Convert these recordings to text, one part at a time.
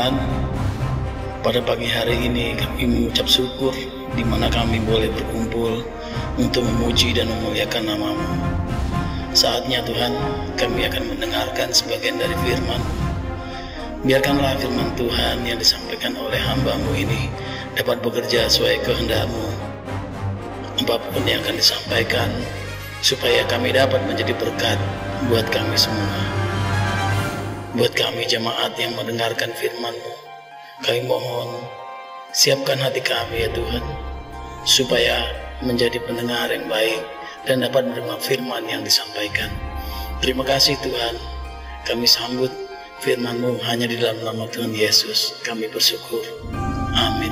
Tuhan, pada pagi hari ini kami mengucap syukur di mana kami boleh berkumpul untuk memuji dan memuliakan nama-Mu. Saatnya Tuhan, kami akan mendengarkan sebagian dari firman. Biarkanlah firman Tuhan yang disampaikan oleh hamba-Mu ini dapat bekerja sesuai kehendak-Mu. Apapun yang akan disampaikan, supaya kami dapat menjadi berkat buat kami semua. Buat kami jemaat yang mendengarkan firman-Mu, kami mohon siapkan hati kami ya Tuhan, supaya menjadi pendengar yang baik dan dapat menerima firman yang disampaikan. Terima kasih Tuhan, kami sambut firman-Mu hanya di dalam nama Tuhan Yesus kami bersyukur. Amin.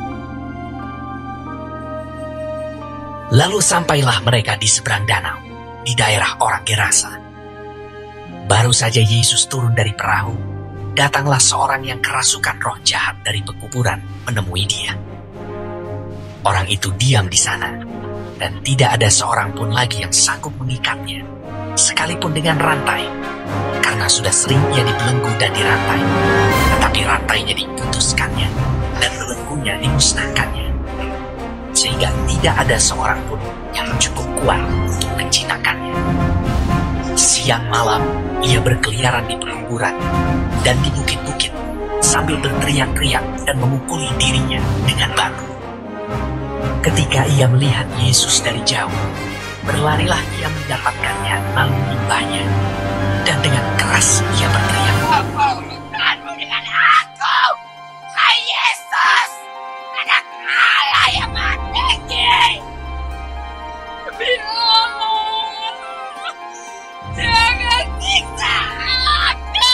Lalu sampailah mereka di seberang danau, di daerah orang Gerasa. Baru saja Yesus turun dari perahu, datanglah seorang yang kerasukan roh jahat dari pekuburan menemui dia. Orang itu diam di sana, dan tidak ada seorang pun lagi yang sanggup mengikatnya, sekalipun dengan rantai, karena sudah sering ia dibelenggu dan dirantai, tetapi rantainya diputuskannya, dan belenggunya dimusnahkannya, sehingga tidak ada seorang pun yang cukup kuat untuk menjinakkannya. Siang malam, ia berkeliaran di pekuburan dan di bukit-bukit sambil berteriak-teriak dan memukuli dirinya dengan batu. Ketika ia melihat Yesus dari jauh, berlarilah ia mendapatkannya lalu menyembahnya, dan dengan keras ia berteriak, "Apa urusanmu dengan aku, hai Yesus, anak Allah yang Maha Tinggi? Jangan siksa aku!"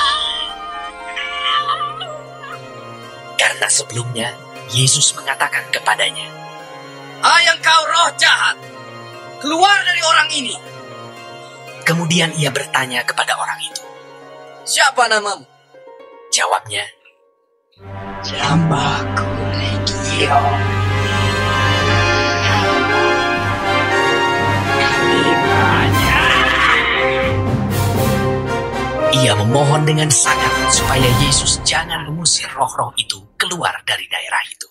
Karena sebelumnya Yesus mengatakan kepadanya, "Hai engkau roh jahat, keluar dari orang ini." Kemudian ia bertanya kepada orang itu, "Siapa namamu?" Jawabnya, "Namaku Legion. Kami banyak." Ia memohon dengan sangat supaya Yesus jangan mengusir roh-roh itu keluar dari daerah itu.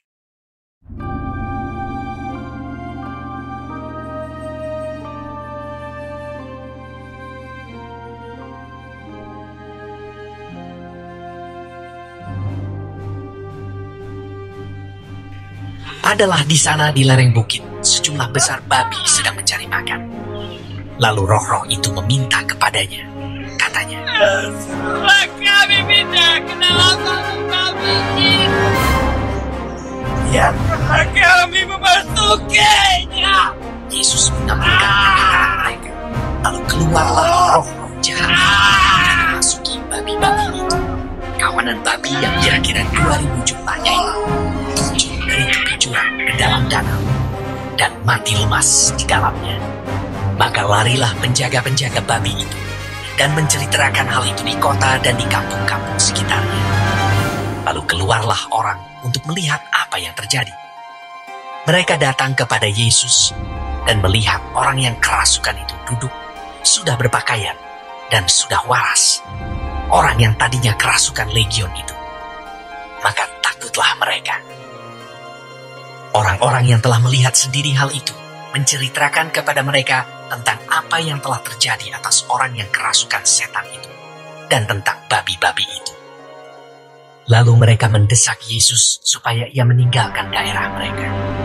Adalah di sana di lereng bukit sejumlah besar babi sedang mencari makan. Lalu roh-roh itu meminta kepadanya. Katanya, "Suruhlah kami pindah ke dalam babi itu. Biarkanlah kami memasukinya." Yesus mengambilkan tangan mereka. Lalu keluarlah roh-roh jahat dan memasuki babi-babi itu. Kawanan babi yang kira-kira 2000 jumlahnya itu terjun dari tepi jurang ke dalam danau dan mati lemas di dalamnya. Maka larilah penjaga-penjaga babi itu dan menceritakan hal itu di kota dan di kampung-kampung sekitarnya. Lalu keluarlah orang untuk melihat apa yang terjadi. Mereka datang kepada Yesus dan melihat orang yang kerasukan itu duduk, sudah berpakaian dan sudah waras. Orang yang tadinya kerasukan legion itu. Maka takutlah mereka. Orang-orang yang telah melihat sendiri hal itu menceritakan kepada mereka tentang apa yang telah terjadi atas orang yang kerasukan setan itu dan tentang babi-babi itu. Lalu mereka mendesak Yesus supaya ia meninggalkan daerah mereka.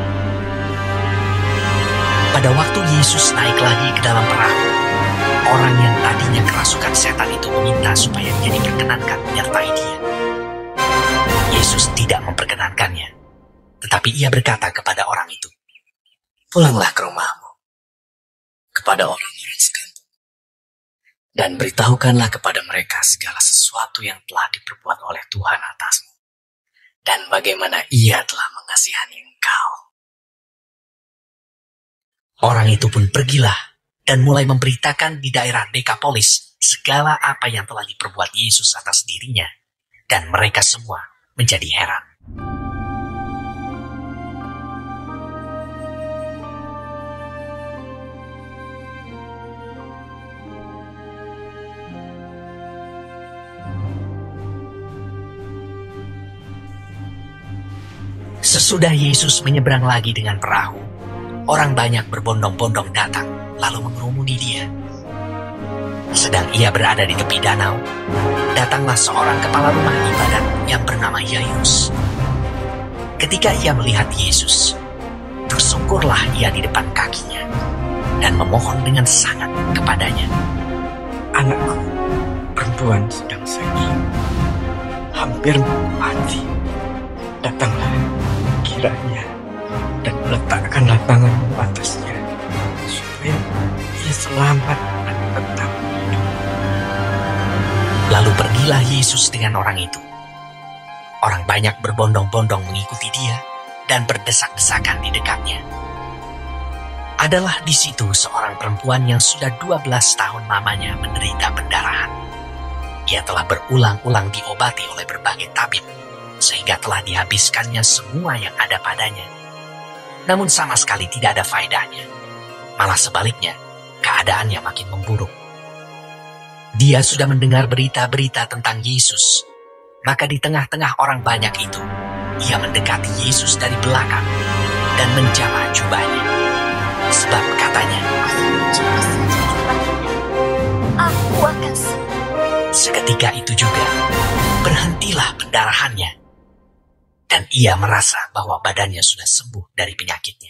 Pada waktu Yesus naik lagi ke dalam perahu, orang yang tadinya kerasukan setan itu meminta supaya dia diperkenankan menyertai dia. Yesus tidak memperkenankannya, tetapi ia berkata kepada orang itu, "Pulanglah ke rumahmu, kepada orang-orang sekampung, dan beritahukanlah kepada mereka segala sesuatu yang telah diperbuat oleh Tuhan atasmu, dan bagaimana ia telah mengasihani engkau." Orang itu pun pergilah dan mulai memberitakan di daerah Dekapolis segala apa yang telah diperbuat Yesus atas dirinya, dan mereka semua menjadi heran. Sesudah Yesus menyeberang lagi dengan perahu, orang banyak berbondong-bondong datang lalu mengerumuni dia. Sedang ia berada di tepi danau, datanglah seorang kepala rumah ibadat yang bernama Yairus. Ketika ia melihat Yesus, bersungkurlah ia di depan kakinya dan memohon dengan sangat kepadanya. Anakku perempuan sedang sakit, hampir mati. Datanglah kiranya dan letakkanlah tanganmu atasnya, supaya ia selamat dan tetap hidup. Lalu pergilah Yesus dengan orang itu. Orang banyak berbondong-bondong mengikuti dia dan berdesak-desakan di dekatnya. Adalah di situ seorang perempuan yang sudah 12 tahun lamanya menderita pendarahan. Ia telah berulang-ulang diobati oleh berbagai tabib, sehingga telah dihabiskannya semua yang ada padanya. Namun sama sekali tidak ada faedahnya. Malah sebaliknya, keadaannya makin memburuk. Dia sudah mendengar berita-berita tentang Yesus. Maka di tengah-tengah orang banyak itu, ia mendekati Yesus dari belakang dan menjamah jubahnya. Sebab katanya, aku akan sembuh. Seketika itu juga, berhentilah pendarahannya. Dan ia merasa bahwa badannya sudah sembuh dari penyakitnya.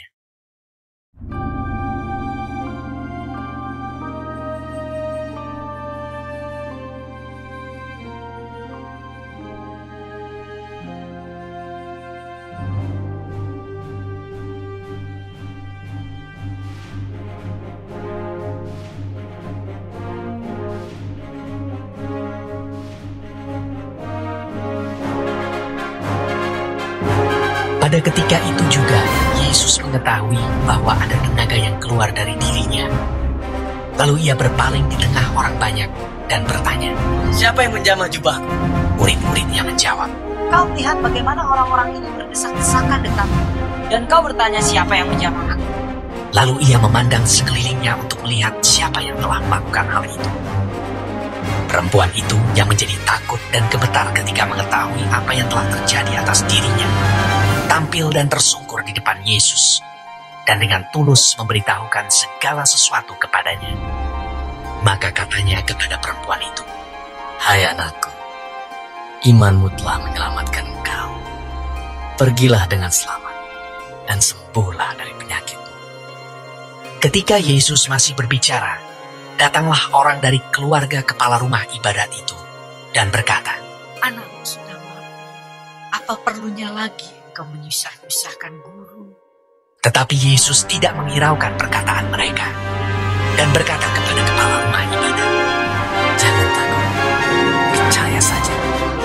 Pada ketika itu juga, Yesus mengetahui bahwa ada tenaga yang keluar dari dirinya. Lalu ia berpaling di tengah orang banyak dan bertanya, "Siapa yang menjamah jubahku?" Murid-muridnya menjawab, Kau lihat bagaimana orang-orang ini berdesak-desakan dekatmu, dan kau bertanya siapa yang menjamah aku. Lalu ia memandang sekelilingnya untuk melihat siapa yang telah melakukan hal itu. Perempuan itu yang menjadi takut dan gemetar ketika mengetahui apa yang telah terjadi atas dirinya, tampil dan tersungkur di depan Yesus, dan dengan tulus memberitahukan segala sesuatu kepadanya. Maka katanya kepada perempuan itu, "Hai anakku, imanmu telah menyelamatkan engkau. Pergilah dengan selamat dan sembuhlah dari penyakitmu." Ketika Yesus masih berbicara, datanglah orang dari keluarga kepala rumah ibadat itu dan berkata, Anakmu sudah mati. Apa perlunya lagi kau menyusah-nyusahkan guru? Tetapi Yesus tidak menghiraukan perkataan mereka dan berkata kepada kepala rumah ibadat, "Jangan takut, percaya saja."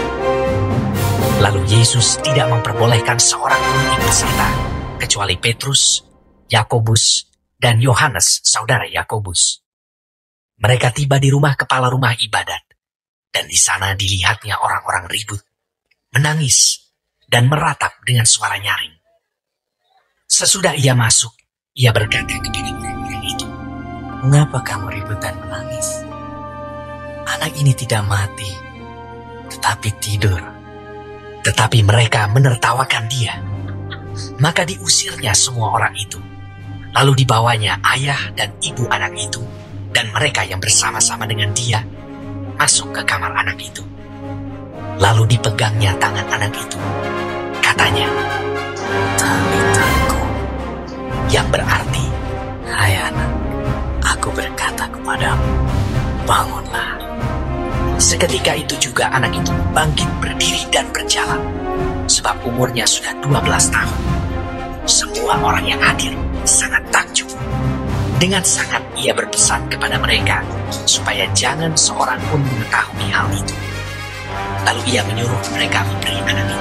Lalu Yesus tidak memperbolehkan seorang pun ikut beserta, kecuali Petrus, Yakobus, dan Yohanes, saudara Yakobus. Mereka tiba di rumah kepala rumah ibadat, dan di sana dilihatnya orang-orang ribut, menangis, dan meratap dengan suara nyaring. Sesudah ia masuk, ia berkata kepada orang-orang itu, "Mengapa kamu ribut dan menangis? Anak ini tidak mati, tetapi tidur." Tetapi mereka menertawakan dia. Maka diusirnya semua orang itu. Lalu dibawanya ayah dan ibu anak itu, dan mereka yang bersama-sama dengan dia, masuk ke kamar anak itu. Lalu dipegangnya tangan anak itu. Katanya, "Talitaku," yang berarti, "Hai anak, aku berkata kepadamu, bangunlah." Seketika itu juga anak itu bangkit berdiri dan berjalan, sebab umurnya sudah 12 tahun. Semua orang yang hadir sangat takjub. Dengan sangat ia berpesan kepada mereka, supaya jangan seorang pun mengetahui hal itu. Lalu ia menyuruh mereka memberi anak itu